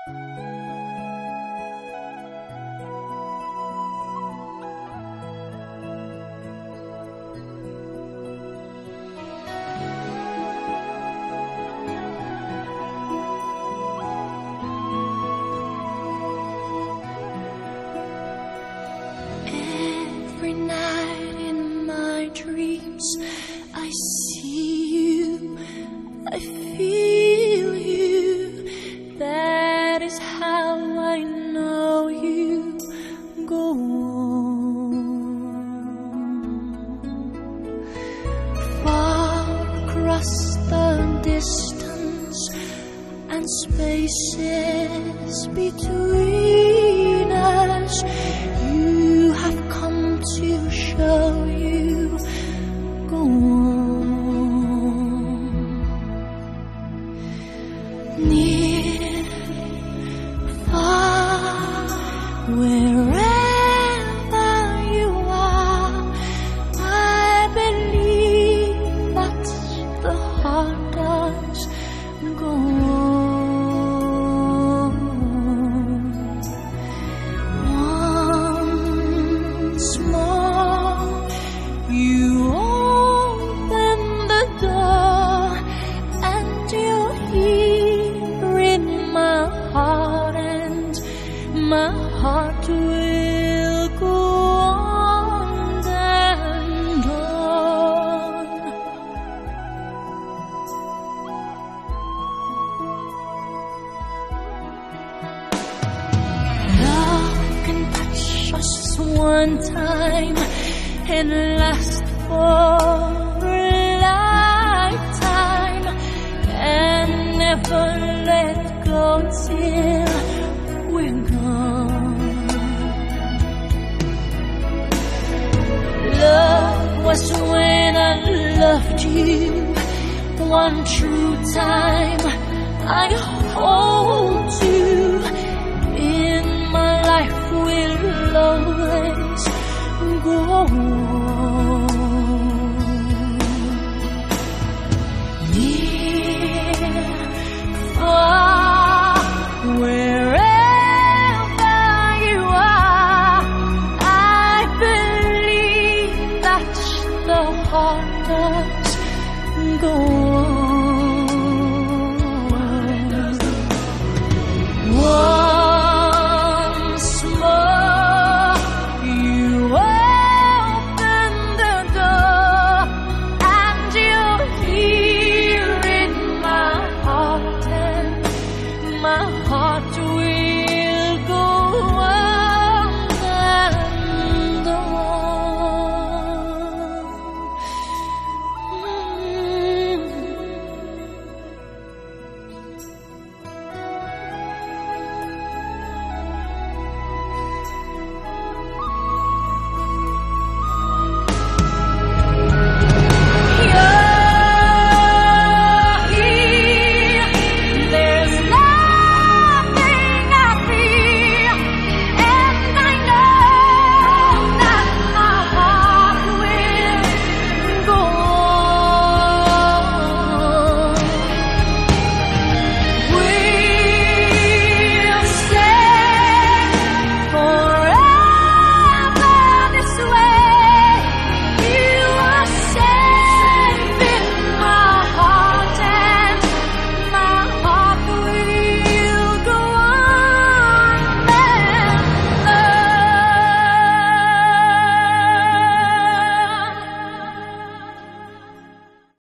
Every night in my dreams I see you, I feel you. That is how I know you. Go on. Far across the distance and spaces between us, you have come to show you. Go on. Near, far, wherever you are, I believe that the heart does go on. Once more, you open the door, and you're here in my heart, and my heart will go on and on. Love can touch us one time and last for a lifetime, and never let go till we're gone. Love was when I loved you one true time. I hold you in my life, will always go on. Near, far, wherever you are, I believe that the heart does go on. Once more, you open the door, and you're here in my heart, and my heart will